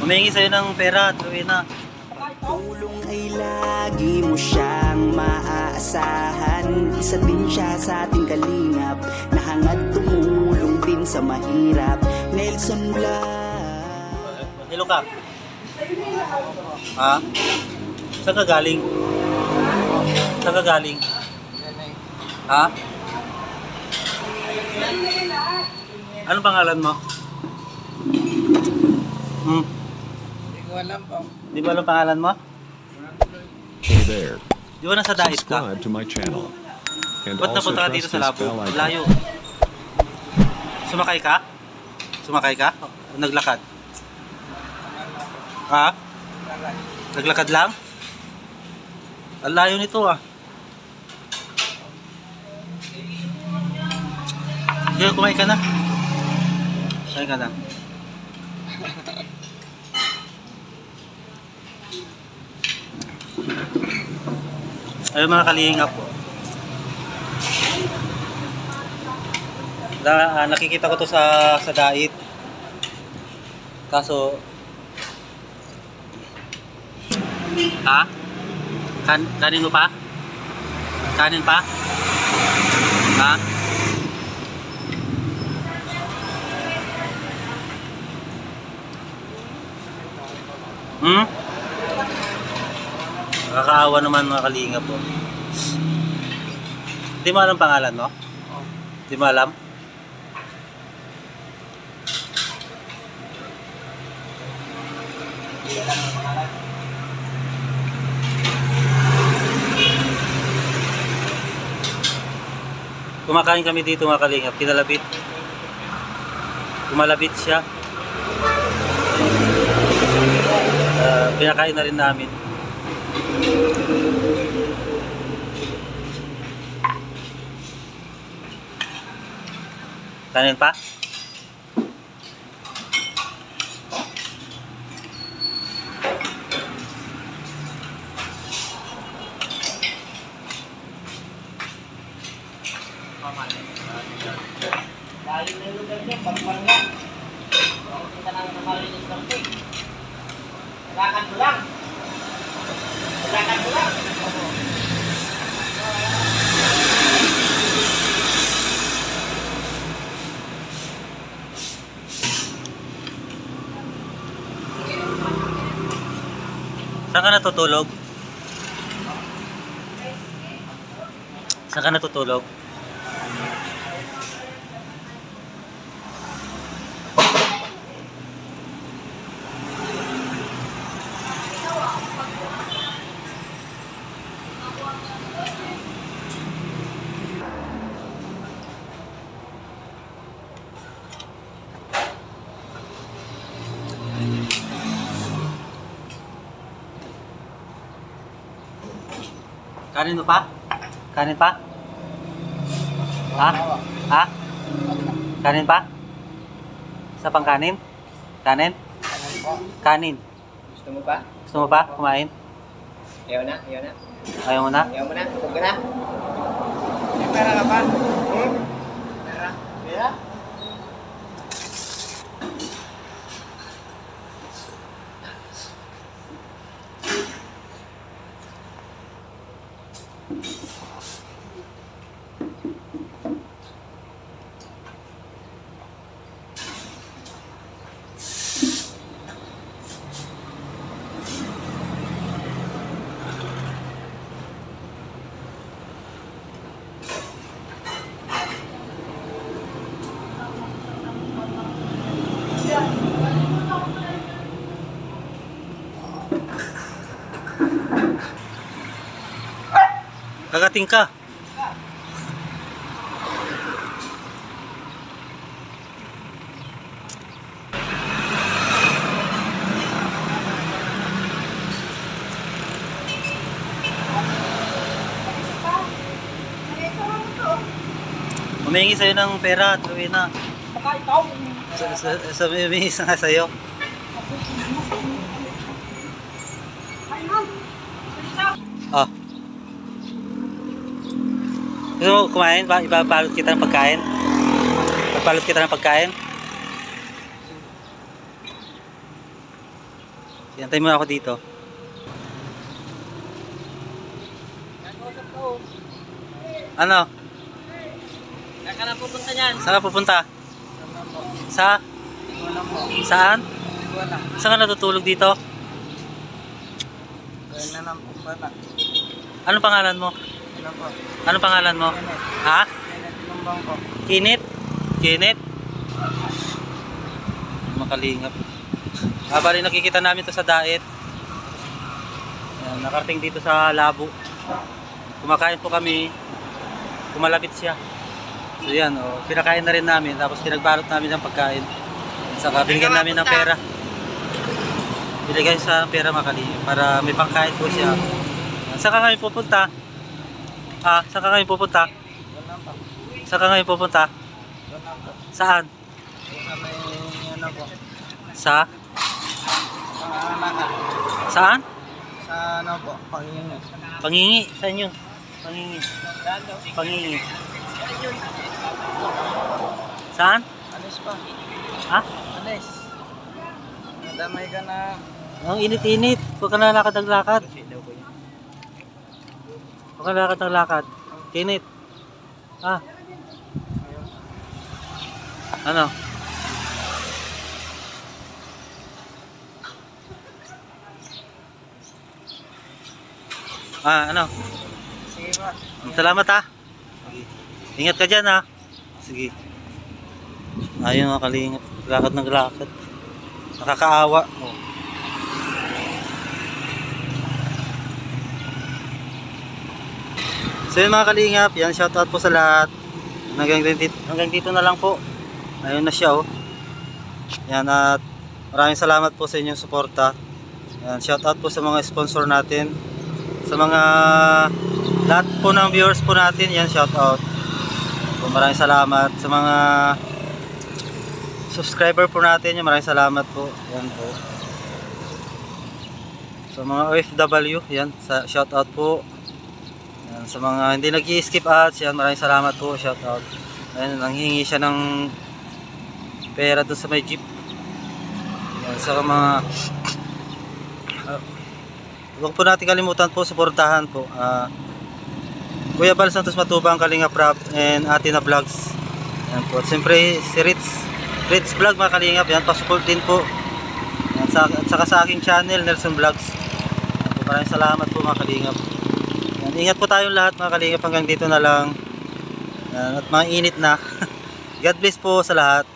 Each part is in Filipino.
Humingi sa'yo ng pera, Rowena. Tulong ay lagi mo siyang maaasahan. Isa din siya sa ating kalingap, nahangad tumulong din sa mahirap. Nelson Blas. Hello ka. Ha? Saan ka galing? Saan ka galing? Ha? Anong pangalan mo? Hindi ko alam po. Di ba alam pangalan mo? Hey there. Di ba nasa dais ka? Subscribe to my channel. And Ba't also napunta ka press dito this sa labo? bell icon. Layo. Sumakay ka? Sumakay ka? O naglakad? Ha? Naglakad lang? Ang layo nito ah. Sige, kumain ka na. Kumain ka na. Ayun mga kalingap po. Nakikita ko to sa dait. Kaso ha? Kanin mo pa? Kanin pa? Ha? Nakakaawa naman mga kalingap po. Hindi mo alam pangalan mo? Hindi mo alam? Kumakain kami dito mga kalingap, kinalabit. Kumalabit siya. Pinakain na rin namin. Kanin pa? Layo na yung lugar niya, pagpangga. Kita nang namalinis ng pig. Lakad mo lang. Lakad mo lang. Saan ka natutulog? Saan ka natutulog? Kanin mo pa? Kanin pa? Ha? Ha? Kanin pa? Isa pang kanin? Kanin? Kanin. Gusto mo ba? Gusto mo pa kumain? Ayaw na, ayaw na. Ayaw mo na? Ayaw mo na, busog ka na. May pera ka pa? Pera? Pera? Kagating ka. Humingi sa'yo ng pera, Rowena. Baka ikaw. Humingi nga sa'yo. Oh. Gusto mo kumain? Ipabalot kita ng pagkain? Ipabalot kita ng pagkain? Antay mo ako dito. Ano? Saan ka na pupunta niyan? Saan ka pupunta? Sa? Saan? Saan ka natutulog dito? Ano pangalan mo? Ano pangalan mo? Ha? Kinit? Kinit? Makalingap. Bali nakikita namin to sa daet. Ayan, nakarating dito sa labo. Kumakain po kami. Kumalapit siya. So yan, oh, pinakain na rin namin. Tapos pinagbalot namin ng pagkain. Saka binigyan namin ng pera. Binigyan sa pera makalingap para may pangkain po siya. Saan ka ngayon pupunta? Ah, saan ka ngayon pupunta? Saan ka ngayon pupunta? Saan? Sa? Saan? Sa ano po, Pangingi. Pangingi. Saan yun? Pangingi. Pangingi. Saan? Alis pa. Ha? Alis. Nadamay ka na. Ang init-init. Huwag ka na lakad ng lakad. Huwag ka na lakad ng lakad. Init. Ah. Ano? Ah, ano? Sige ba? Salamat ha. Ingat ka dyan ha. Sige. Ayun mga kalingap. Lakad ng lakad. Nakakaawa. Oh. So yun mga kalingap. Yan, shoutout po sa lahat. Hanggang dito na lang po. Ayun na siya oh. Yan at maraming salamat po sa inyong suporta. Yan, shoutout po sa mga sponsor natin. Sa mga lahat po ng viewers po natin, yan, shout out. So, maraming salamat sa mga subscriber po natin, yan, maraming salamat po. Yan po. Sa mga OFW, yan, shout out po. Yan, sa mga hindi nag-i-skip ads, yan, maraming salamat po, shout out. Ayun, nanghingi siya ng pera doon sa may jeep. Yan, sa mga huwag po natin kalimutan po, suportahan po Kuya Bal Santos Matubang, Kalinga Prab and Ate na Vlogs. Yan po. At siyempre si Ritz Vlog mga kalingap. Yan, pasupport din po. Yan, at saka sa aking channel, Nelson Vlogs. Yan po, maraming salamat po mga kalingap. Yan, ingat po tayong lahat mga kalingap. Hanggang dito na lang. Yan, at mga init na. God bless po sa lahat.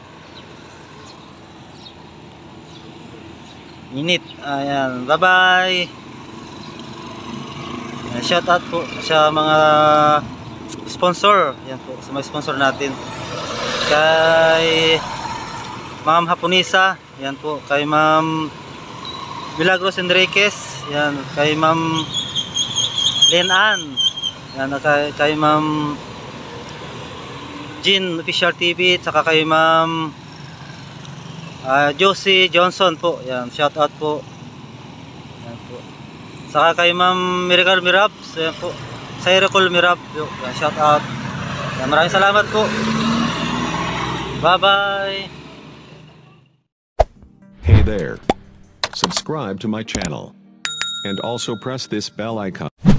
Init. Ayan. Bye bye. Shout out po sa mga sponsor. Yan po, sa mga sponsor natin. Kay Ma'am Hapunisa, yan po, kay Ma'am Milagros Enriquez, yan, kay Ma'am Lenan, yan, kay Ma'am Jean Official TV, saka kay Ma'am Josie Johnson po. Yan, shout out po. Yan po. Saka kay Ma'am Miracle Mirabs, yan po. Cyricol Mirab, yan, shout out. Yan, maraming salamat po. Bye bye. Hey there. Subscribe to my channel. And also press this bell icon.